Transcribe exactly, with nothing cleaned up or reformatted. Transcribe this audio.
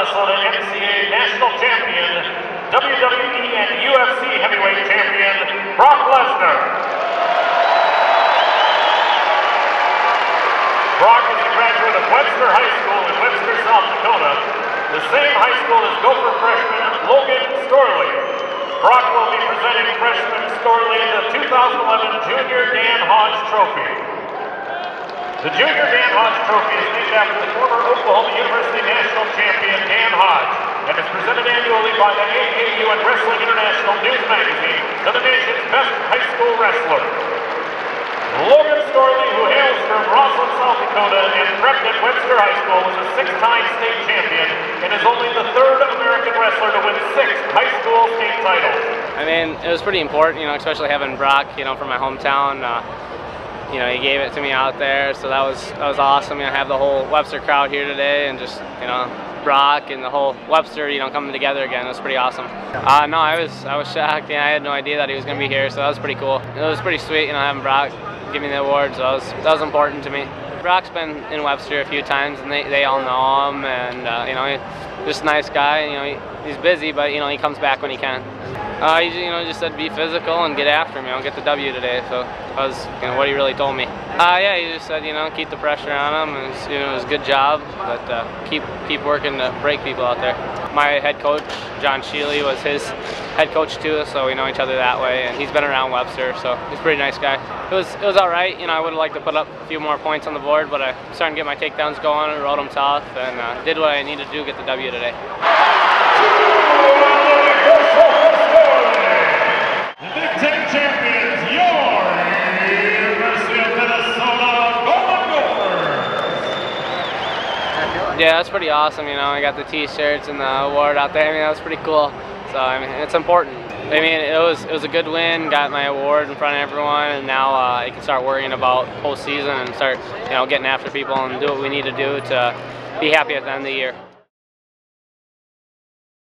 Minnesota N C A A national champion, W W E and U F C heavyweight champion, Brock Lesnar. Brock is a graduate of Webster High School in Webster, South Dakota, the same high school as Gopher freshman Logan Storley. Brock will be presenting freshman Storley the two thousand eleven Junior Dan Hodge Trophy. The Junior Dan Hodge Trophy is named after the former Oklahoma University national champion Dan Hodge and is presented annually by the A A U and Wrestling International News Magazine to the nation's best high school wrestler. Logan Storley, who hails from Rossland, South Dakota and prepped at Webster High School, was a six-time state champion and is only the third American wrestler to win six high school state titles. I mean, it was pretty important, you know, especially having Brock, you know, from my hometown. Uh, you know, he gave it to me out there, so that was that was awesome. You know, have the whole Webster crowd here today, and just, you know, Brock and the whole Webster, you know, coming together again. It was pretty awesome. Uh, no, I was I was shocked. Yeah, I had no idea that he was going to be here, so that was pretty cool. It was pretty sweet, you know, having Brock give me the award, so that was, that was important to me. Brock's been in Webster a few times, and they, they all know him, and uh, you know, he's just a nice guy. You know, he, he's busy, but you know, he comes back when he can. Uh, he you know just said be physical and get after him. You know, get the W today. So that was you know what he really told me. Uh, yeah, he just said you know keep the pressure on him, and it was, you know, it was a good job, but uh, keep keep working to break people out there. My head coach John Sheely was his head coach too, so we know each other that way, and he's been around Webster, so he's a pretty nice guy. It was it was all right. You know, I would have liked to put up a few more points on the board, but I'm starting to get my takedowns going and rode them tough, and uh, did what I needed to do to get the W today. The Big Ten champions, your University of Minnesota Golden Gophers. Yeah, that's pretty awesome. You know, I got the T-shirts and the award out there. I mean, that was pretty cool. So I mean, it's important. I mean, it was it was a good win. Got my award in front of everyone, and now uh, I can start worrying about postseason and start, you know, getting after people and do what we need to do to be happy at the end of the year.